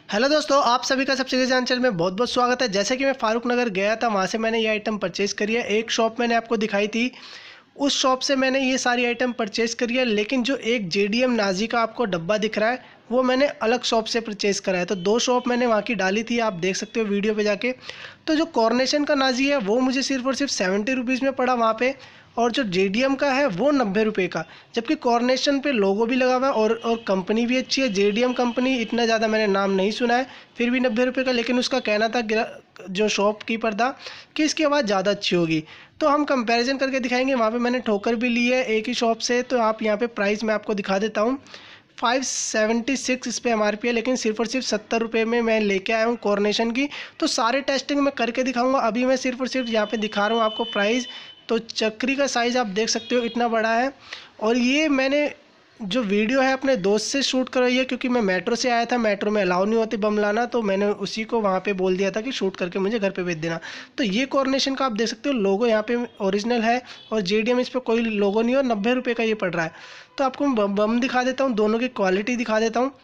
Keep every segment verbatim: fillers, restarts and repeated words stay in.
Hello दोस्तों, आप सभी का सबसे पहले चैनल में बहुत बहुत स्वागत है। जैसे कि मैं फारूक नगर गया था, वहाँ से मैंने ये आइटम परचेज़ करी है। एक शॉप मैंने आपको दिखाई थी, उस शॉप से मैंने ये सारी आइटम परचेज़ करी है। लेकिन जो एक जे डी एम नाजी का आपको डब्बा दिख रहा है, वो मैंने अलग शॉप से परचेज़ करा है। तो दो शॉप मैंने वहाँ की डाली थी, आप देख सकते हो वीडियो पे जाके। तो जो कॉर्नेशन का नाजी है वो मुझे सिर्फ और सिर्फ सेवेंटी रुपीज़ में पड़ा वहाँ पे, और जो जे डी एम का है वो नब्बे रुपये का। जबकि कॉर्नेशन पे लोगो भी लगा हुआ है और और कंपनी भी अच्छी है। जे डी एम कंपनी इतना ज़्यादा मैंने नाम नहीं सुना है, फिर भी नब्बे रुपये का। लेकिन उसका कहना था जो शॉपकीपर था कि इसकी आवाज़ ज़्यादा अच्छी होगी। तो हम कंपैरिजन करके दिखाएंगे। वहाँ पे मैंने ठोकर भी ली है एक ही शॉप से। तो आप यहाँ पे प्राइस मैं आपको दिखा देता हूँ। फाइव सेवेंटी सिक्स इस पर एम आर पी है, लेकिन सिर्फ और सिर्फ सत्तर रुपये में मैं लेके आया हूँ कॉर्नेशन की। तो सारे टेस्टिंग मैं करके दिखाऊंगा। अभी मैं सिर्फ और सिर्फ यहाँ पे दिखा रहा हूँ आपको प्राइस। तो चक्री का साइज़ आप देख सकते हो इतना बड़ा है। और ये मैंने जो वीडियो है अपने दोस्त से शूट करवाई है, क्योंकि मैं मेट्रो से आया था, मेट्रो में अलाउ नहीं होती बम लाना। तो मैंने उसी को वहाँ पे बोल दिया था कि शूट करके मुझे घर पे भेज देना। तो ये कॉर्नेशन का आप देख सकते हो लोगो यहाँ पे ओरिजिनल है, और जे डी एम इस पर कोई लोगो नहीं है, और नब्बे रुपये का ये पड़ रहा है। तो आपको मैं बम दिखा देता हूँ, दोनों की क्वालिटी दिखा देता हूँ।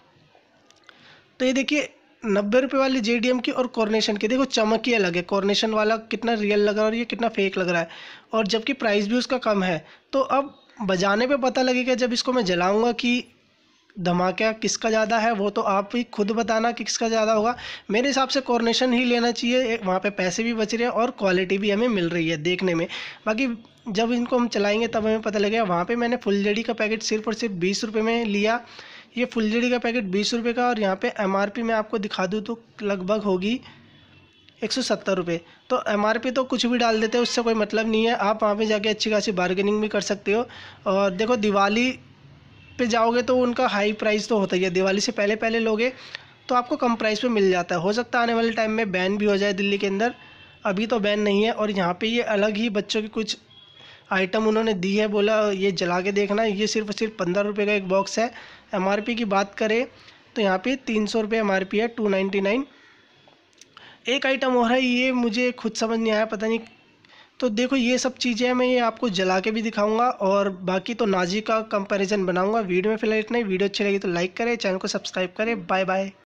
तो ये देखिए, नब्बे रुपये वाली जे डी एम की और कॉर्नेशन की देखो चमक ही अलग है। कॉर्नेशन वाला कितना रियल लग रहा है और ये कितना फेक लग रहा है, और जबकि प्राइस भी उसका कम है। तो अब बजाने पे पता लगेगा जब इसको मैं जलाऊंगा कि धमाका किसका ज़्यादा है। वो तो आप ही खुद बताना कि किसका ज़्यादा होगा। मेरे हिसाब से कॉर्नेशन ही लेना चाहिए, वहाँ पे पैसे भी बच रहे हैं और क्वालिटी भी हमें मिल रही है देखने में। बाकी जब इनको हम चलाएंगे तब हमें पता लगेगा। वहाँ पे मैंने फुल जेडी का पैकेट सिर्फ और सिर्फ बीस रुपये में लिया। ये फुल जेडी का पैकेट बीस रुपये का, और यहाँ पे एम आर पी मैं आपको दिखा दूँ तो लगभग होगी एक सौ सत्तर रुपये। तो एम आर पी तो कुछ भी डाल देते हैं, उससे कोई मतलब नहीं है। आप वहाँ पे जाके अच्छी खासी बार्गेनिंग भी कर सकते हो। और देखो, दिवाली पे जाओगे तो उनका हाई प्राइस तो होता ही है। दिवाली से पहले पहले लोगे तो आपको कम प्राइस पे मिल जाता है। हो सकता है आने वाले टाइम में बैन भी हो जाए दिल्ली के अंदर, अभी तो बैन नहीं है। और यहाँ पे ये अलग ही बच्चों की कुछ आइटम उन्होंने दी है, बोला ये जला के देखना। ये सिर्फ सिर्फ पंद्रह रुपये का एक बॉक्स है। एम आर पी की बात करें तो यहाँ पे तीन सौ रुपये एम आर पी है, टू नाइन्टी नाइन। एक आइटम और है, ये मुझे खुद समझ नहीं आया, पता नहीं। तो देखो, ये सब चीज़ें हैं, मैं ये आपको जला के भी दिखाऊंगा, और बाकी तो नाजी का कंपैरिजन बनाऊंगा। वीडियो में फिलहाल इतना ही। वीडियो अच्छी लगी तो लाइक करें, चैनल को सब्सक्राइब करें। Bye bye.